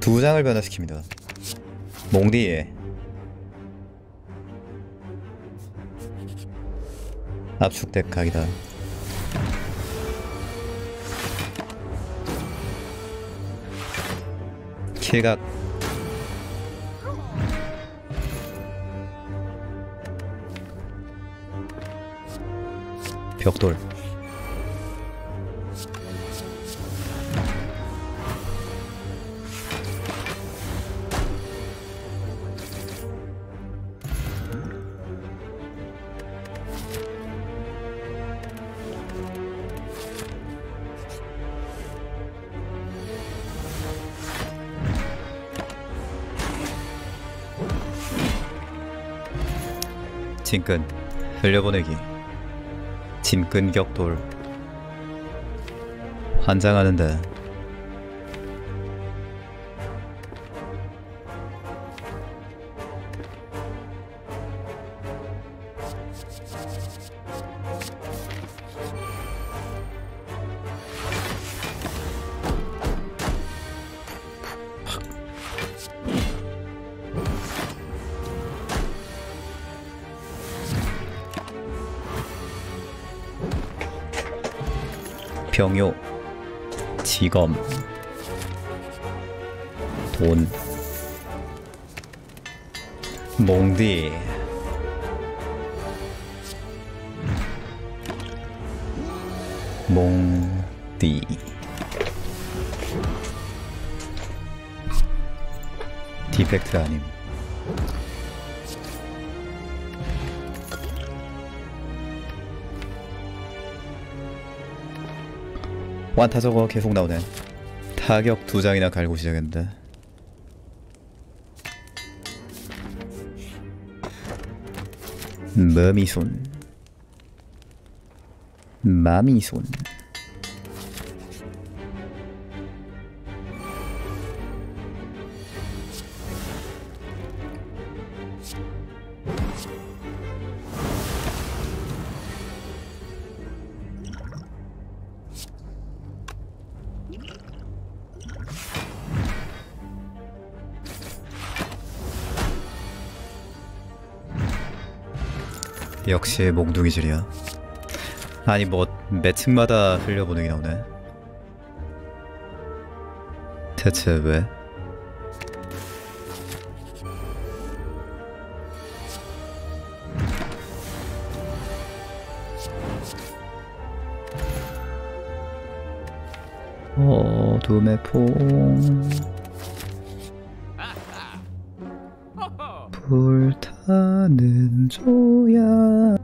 두 장을 변화시킵니다. 몽디에 압축덱 각이다. 킬각 벽돌 짐끈 흘려보내기 짐끈 격돌 환장하는데 병요 지검 돈 몽디 몽디 디펙트 아님. 완타 저거 계속 나오네. 타격 두 장이나 갈고 시작했는데. 머미손 마미손 역시 몽둥이질이야. 아니 뭐 매층마다 흘려보내기 나오네. 대체 왜? 어둠의 퐁 불타는 조야.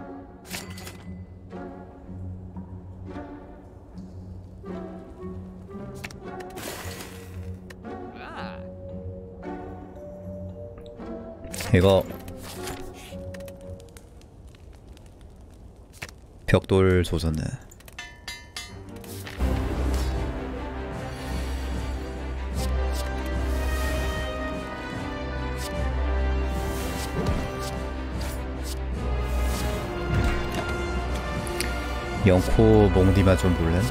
이거 벽돌 조졌네. 영코 몽디만 좀 볼래?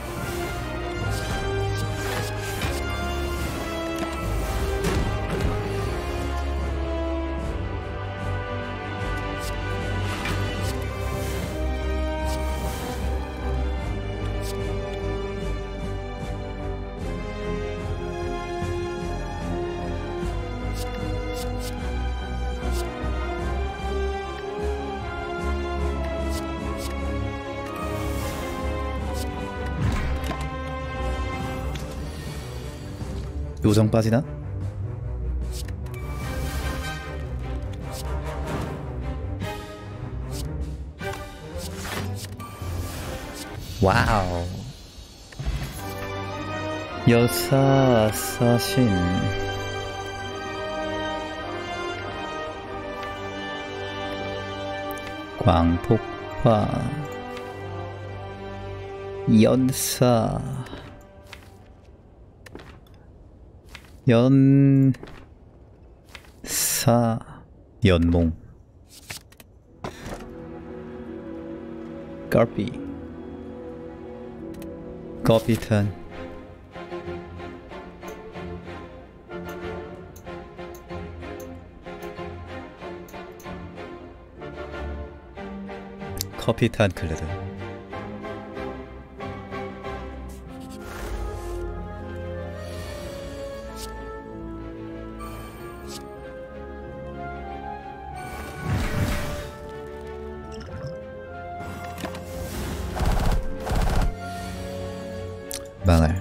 요정 빠지나? 와우. 여사 사신 광폭파 연사 연사 연몽 까피 커피탄 커피 탄클레드. 망할.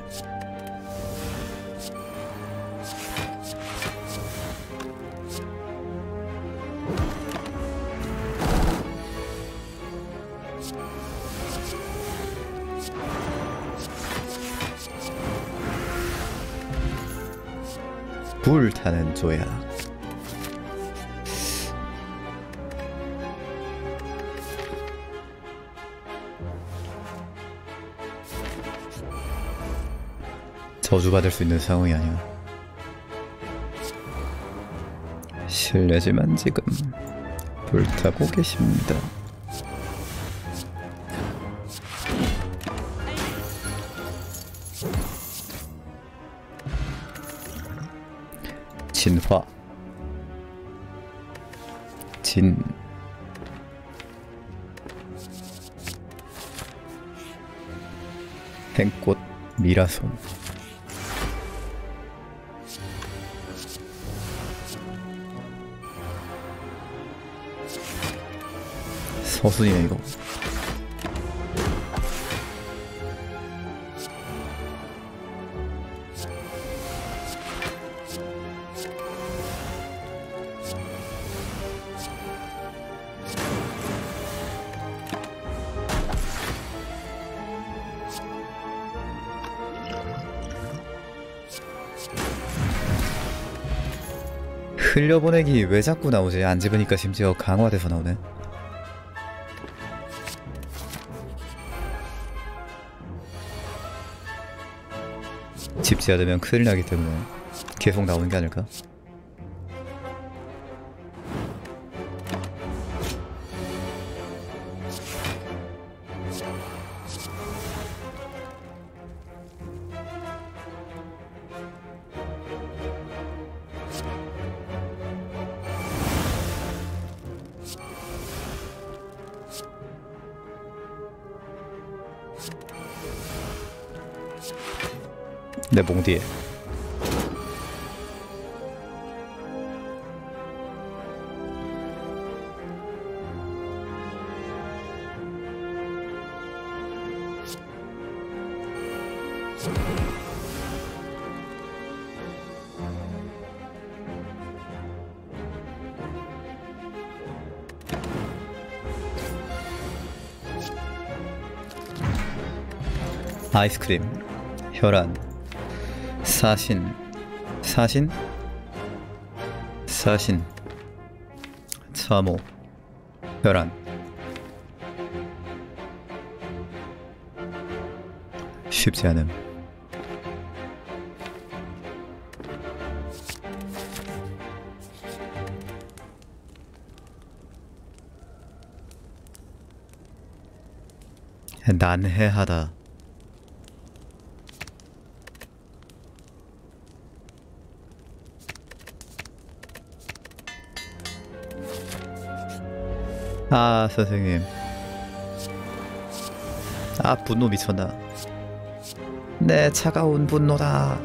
불타는 조약. 저주받을 수 있는 상황이 아니야. 실례지만 지금 불타고 계십니다. 진화. 진. 행꽃 미라손. 서순이네 이거. 흘려보내기 왜 자꾸 나오지? 안 집으니까 심지어 강화돼서 나오네. 집지 않으면 큰일 나기 때문에 계속 나오는 게 아닐까? 내 몽 뒤에. 아이스크림, 혈안, 사신, 사신, 사신, 참호, 혈안. 쉽지 않음. 난해하다. 아, 선생님. 아, 분노 미쳤나. 내 차가운 분노다.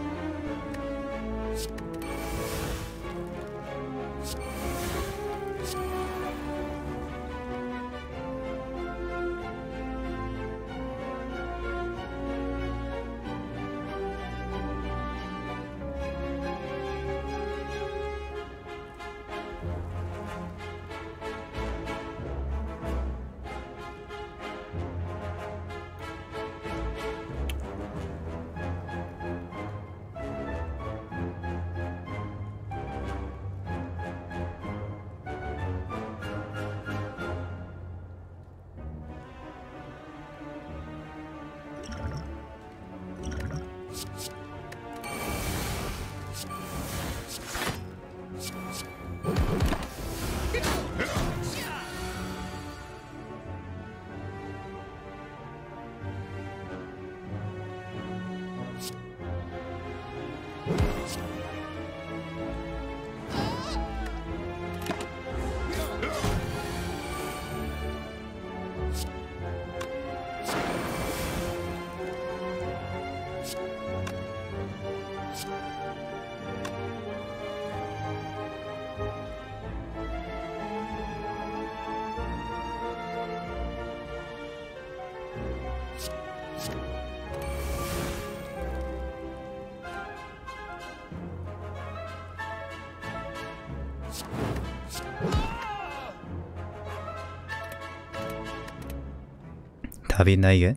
답이 있나 이게?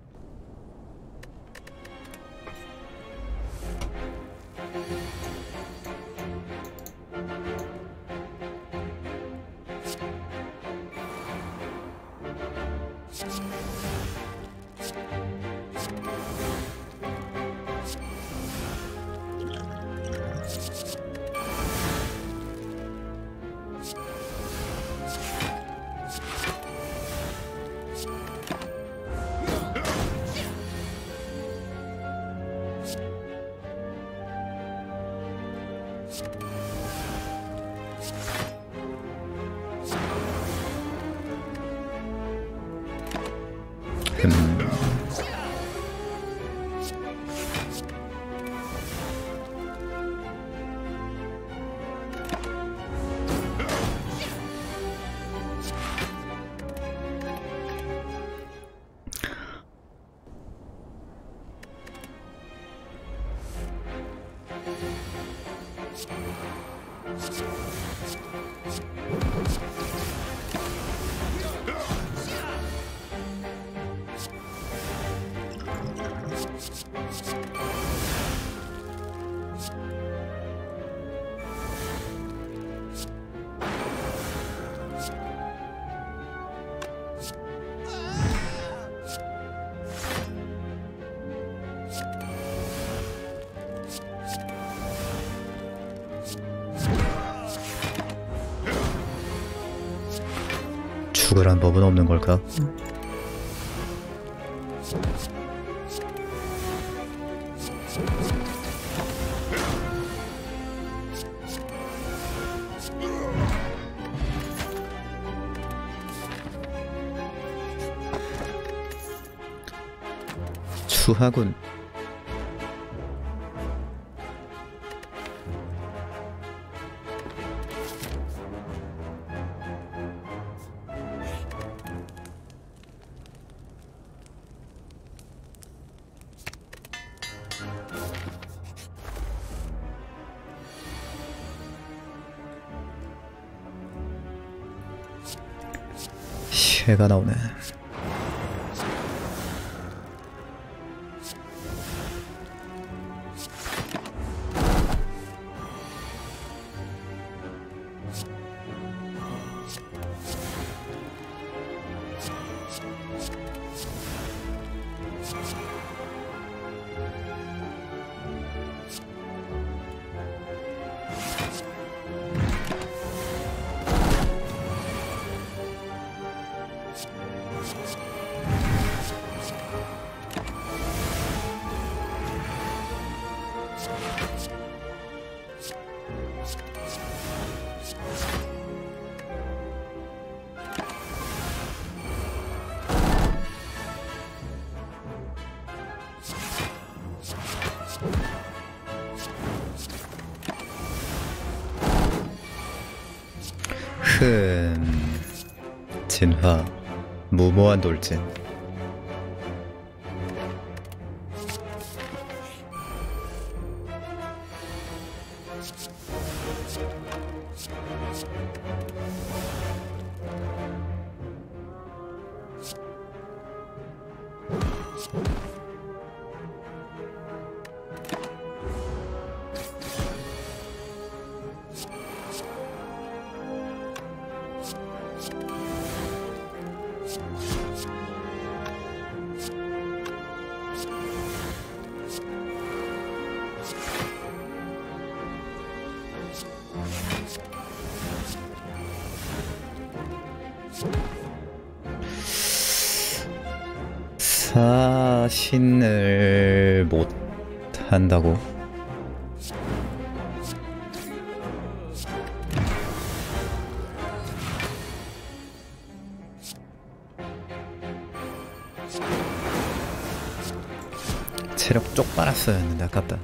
죽으란 법은 없는 걸까? 추하군. 해가 나오네. 진화, 무모한 돌진. 사신을 못 한다고? 체력 쪽 빨았어야 했는데 아깝다.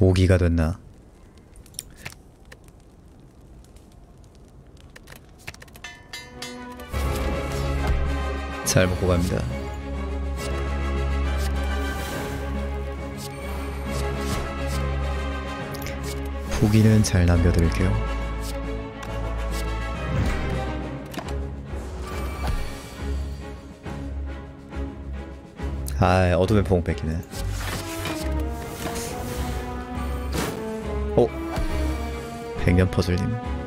모기가 됐나? 잘 먹고 갑니다. 후기는 잘 남겨드릴게요. 아, 어둠의 봉 뺏기네. 오! 백년 퍼즐님.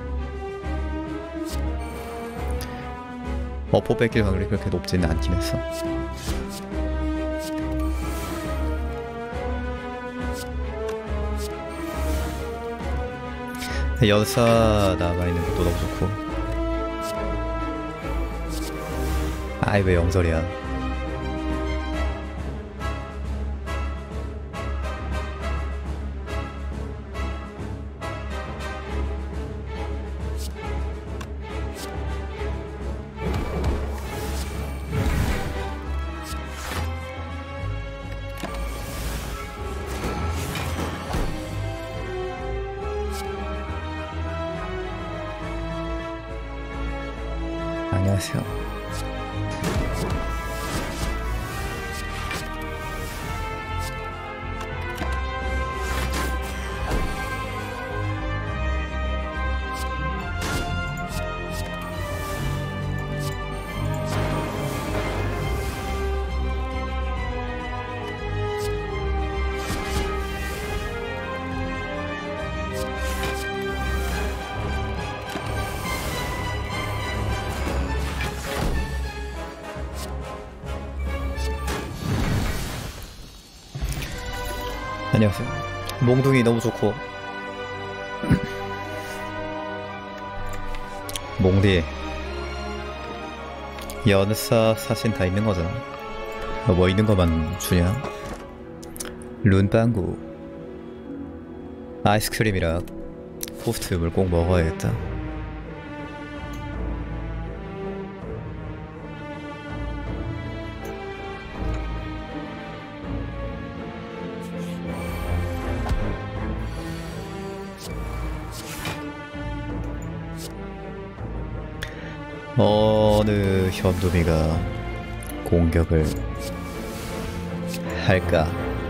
어포 뺏길 확률이 그렇게 높지는 않긴 했어. 연사 남아있는 것도 너무 좋고. 아이, 왜 영설이야. 안녕하세요. 안녕하세요. 몽둥이 너무 좋고. 몽디 연사 사신 다 있는 거잖아. 뭐 있는 거만 주냐? 룬빵구 아이스크림이랑 포스트물 꼭 먹어야겠다. 어느 현두미가 공격을 할까?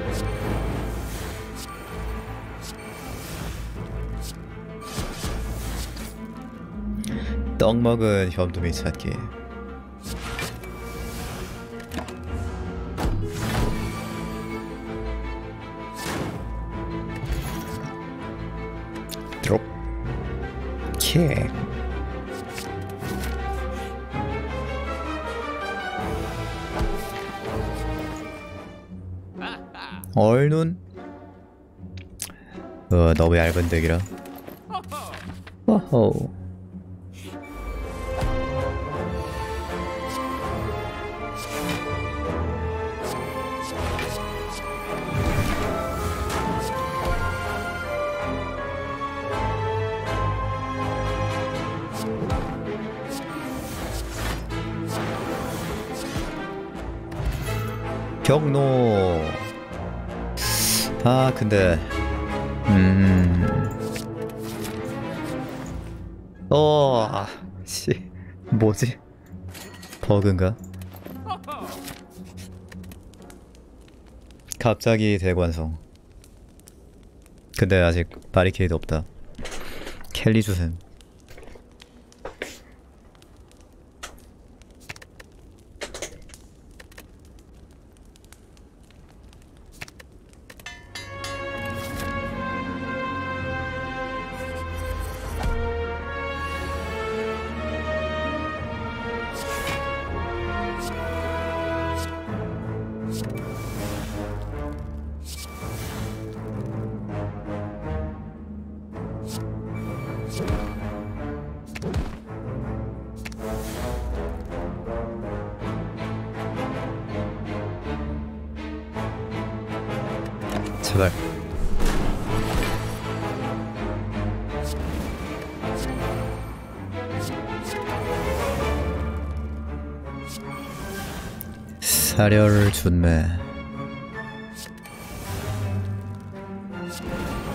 떡 먹은 현두미 찾기. 드롭 킥. 얼눈? 너무 얇은 덱이라. 와호. 경로. 아, 근데 씨, 뭐지? 버그인가? 갑자기 대관성. 근데 아직 바리케이드 없다. 켈리 주셈. 제발. 사려를 준매.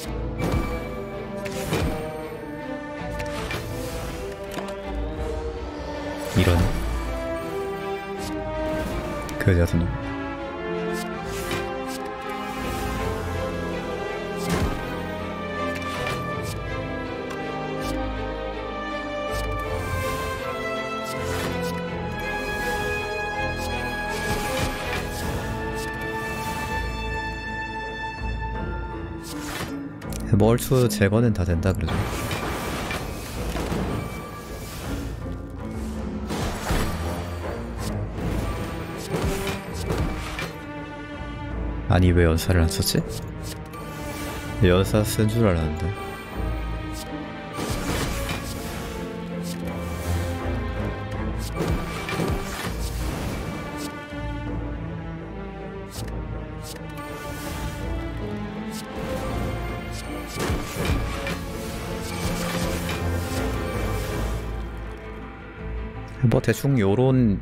이런 그 같은 놈. 멀투 제거는 다 된다 그래도. 아니 왜 연사를 안 썼지? 연사 쓴 줄 알았는데. 뭐 대충 요런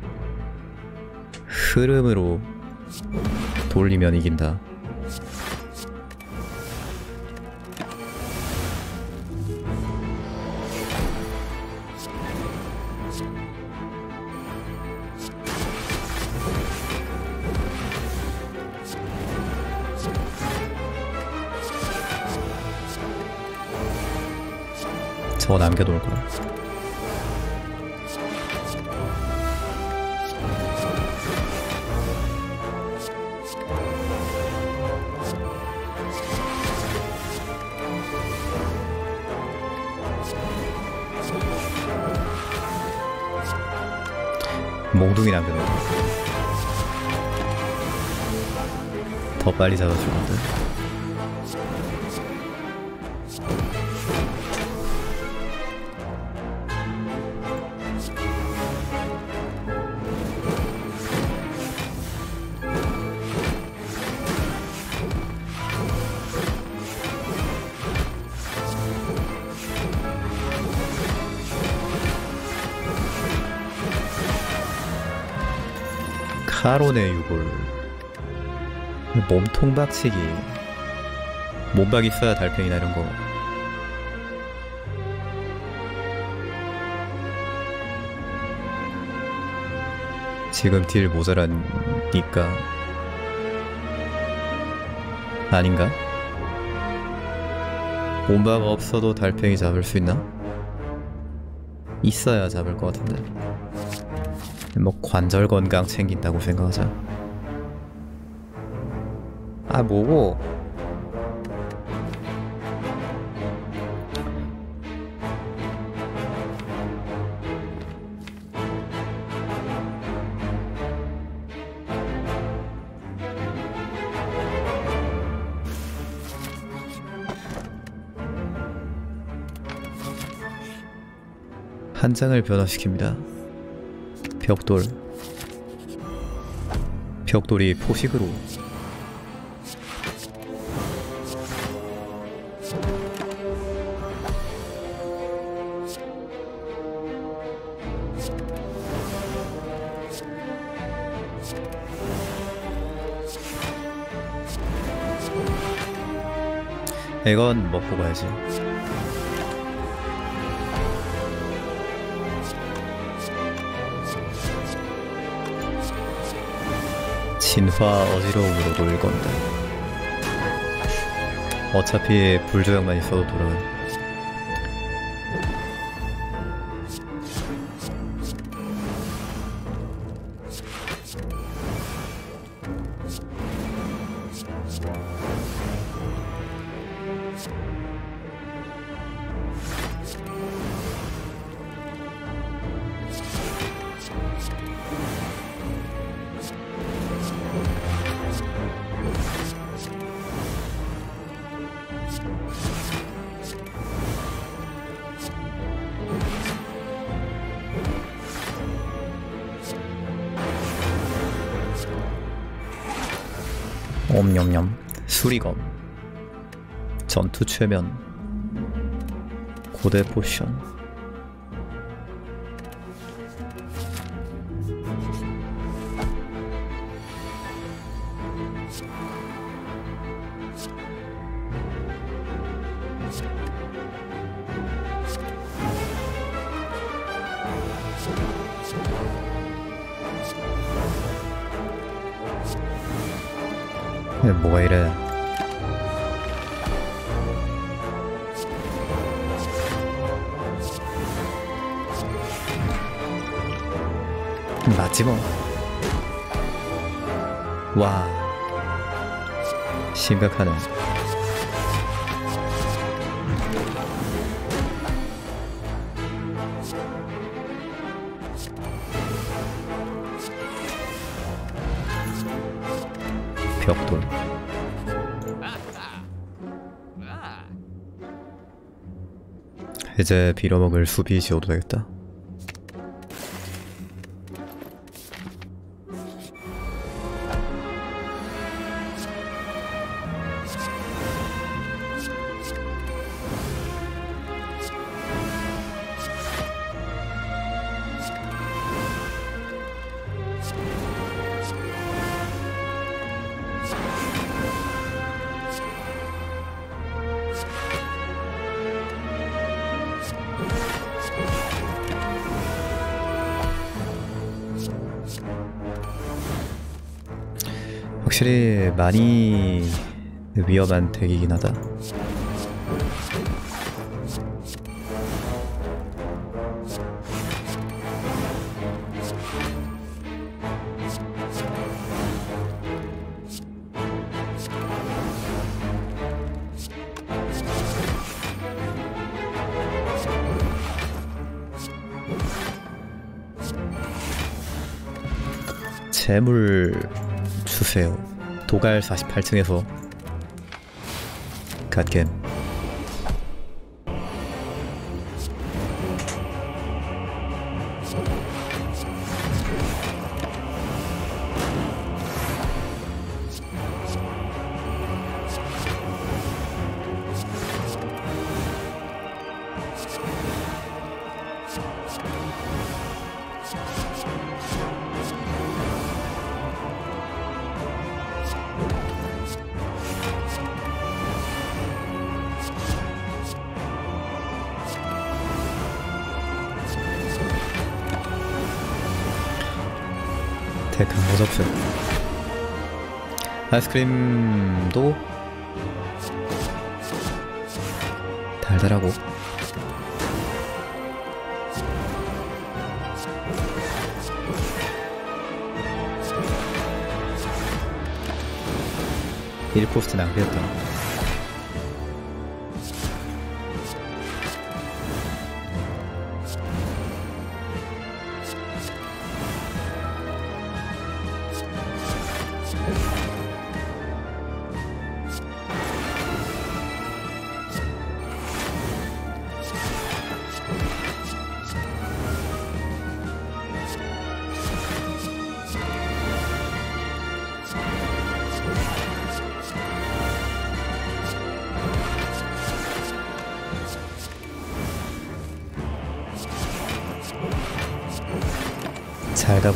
흐름으로 돌리면 이긴다. 저거 남겨놓을 거야. 몽둥이 남겨놓을 거야. 더 빨리 잡아줄 건데. 카론의 유골. 몸통 박치기. 몸박 있어야 달팽이나 이런거. 지금 딜 모자라니까. 아닌가? 몸박 없어도 달팽이 잡을 수 있나? 있어야 잡을 것 같은데. 뭐 관절 건강 챙긴다고 생각하자. 아 뭐고? 한 장을 변화시킵니다. 벽돌. 벽돌이 포식으로. 이건 먹고 가야지. 진화 어지러움으로 돌릴 건데. 어차피 불조약만 있어도 돌아가. 옴념념. 수리검. 전투 최면. 고대 포션. 뭐가 이래. 맞지 뭐. 와, 심각하네. 벽돌. 이제 빌어먹을 수비 지어도 되겠다. 확실히 많이 위험한 덱이긴 하다. 재물 주세요. 도갈 48층에서 갓겜. 덱한 버섯표. 아이스크림도 달달하고. 일코스트 낭비였다. 잘 가고.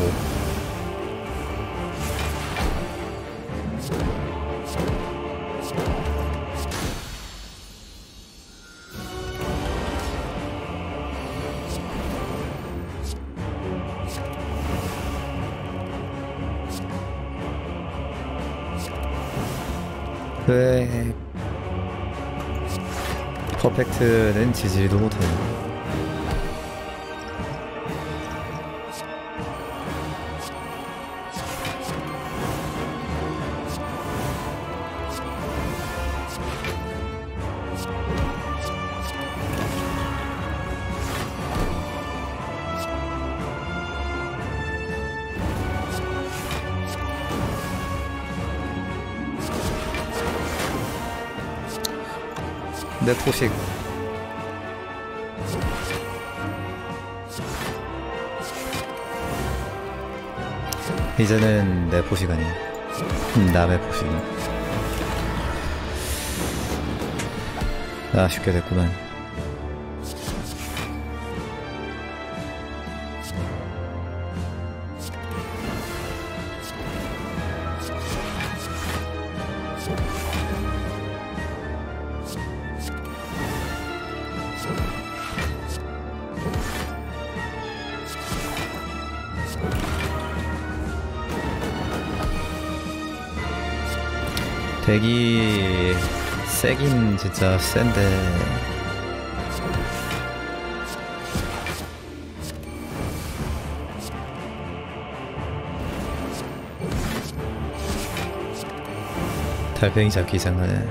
왜 퍼펙트는 지지도 못하네. 내 포식. 이제는 내 포식 아니야. 남의 포식. 아쉽게 됐구만. 덱이 세긴 진짜 센데 달팽이 잡기 장난해.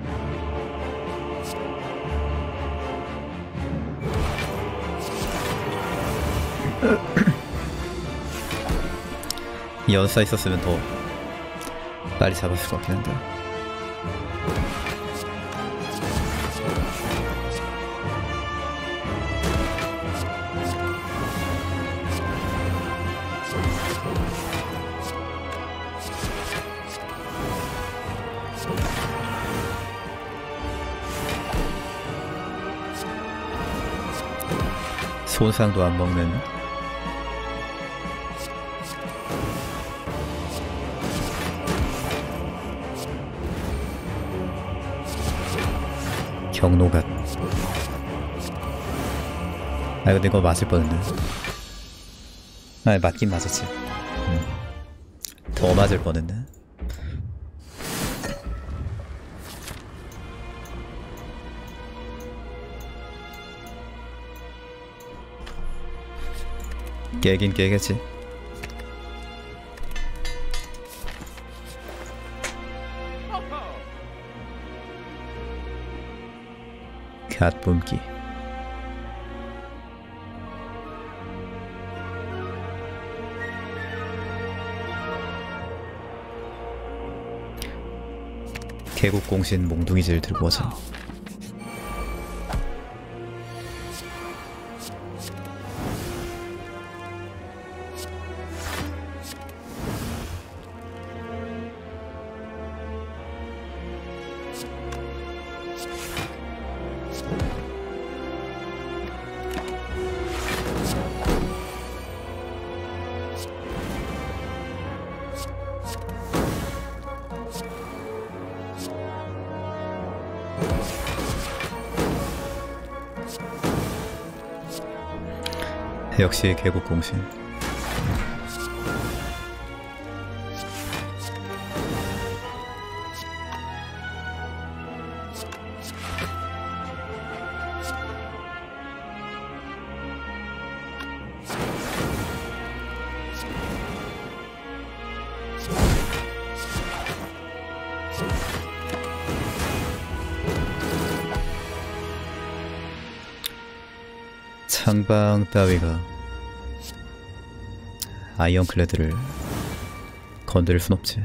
연사 있었으면 더 빨리 잡았을 것 같긴 한데. 손상도 안 먹는 경로갓. 아 근데 이거 맞을 뻔했네. 아 맞긴 맞았지. 더 맞을 뻔했네. 깨긴 깨겠지. 갓 뿜기. 개국공신 몽둥이질 들고 오자. 역시 개국공신. 창방 따위가 아이언클레드를 건드릴 순 없지.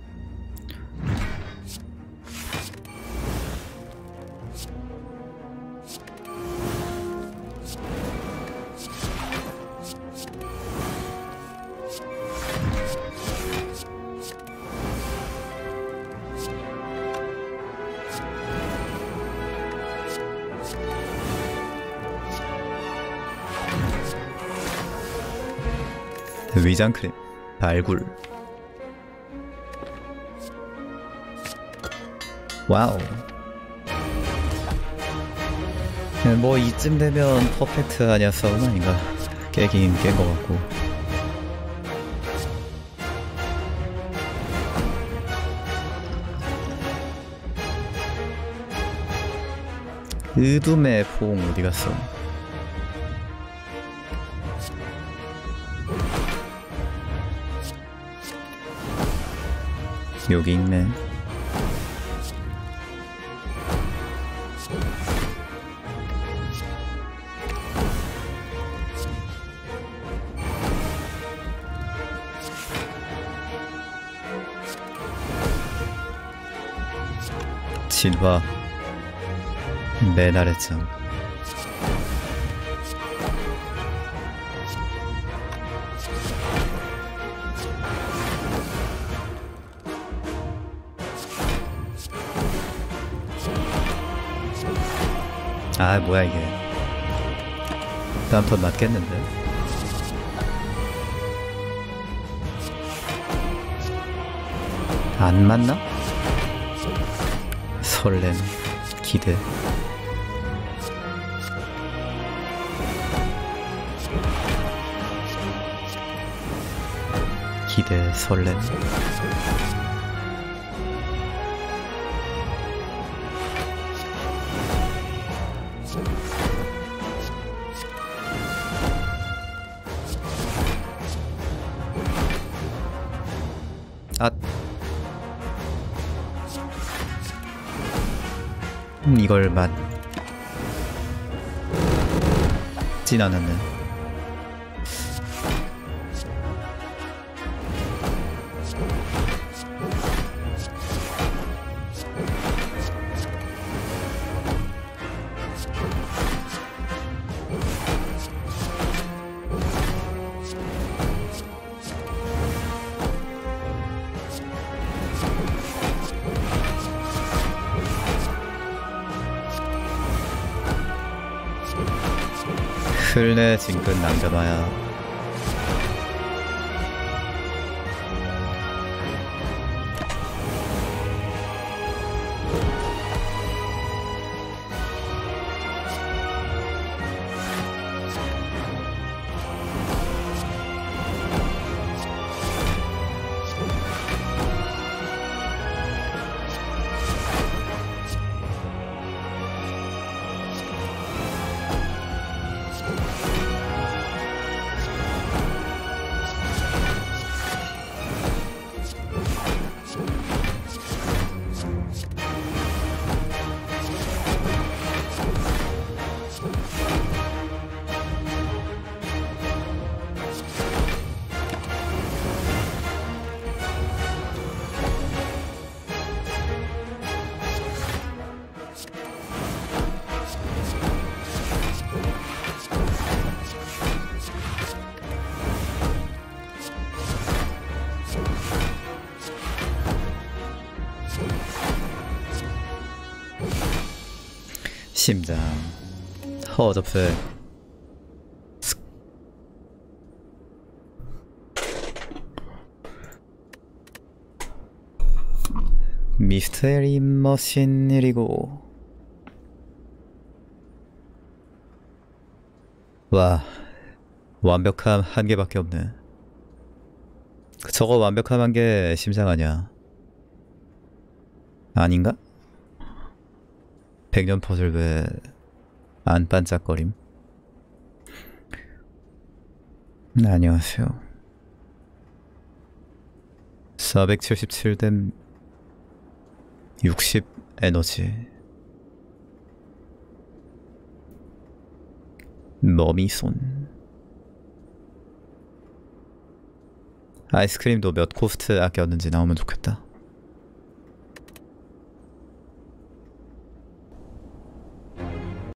위장크림, 발굴. 와우. 뭐 이쯤 되면 퍼펙트 아니야 싸움 아닌가. 깨긴 깬 것 같고. 의둠의 포옹 어디 갔어? 여기 있네. 진화 맨 아래층. 아 뭐야 이게. 다음 턴 맞겠는데. 안 맞나? 설렘, 기대. 기대, 설렘. 이걸 맞진 않았네. 흘내 징긋 남겨놔야. 심장 허접색. 미스테리 머신이고. 와, 완벽함 한 개밖에 없네. 저거 완벽함 한 개 심장 아니야? 아닌가? 백년 퍼즐 왜 안 반짝거림? 안녕하세요. 477댐 60 에너지. 머미손. 아이스크림도 몇 코스트 아꼈는지 나오면 좋겠다.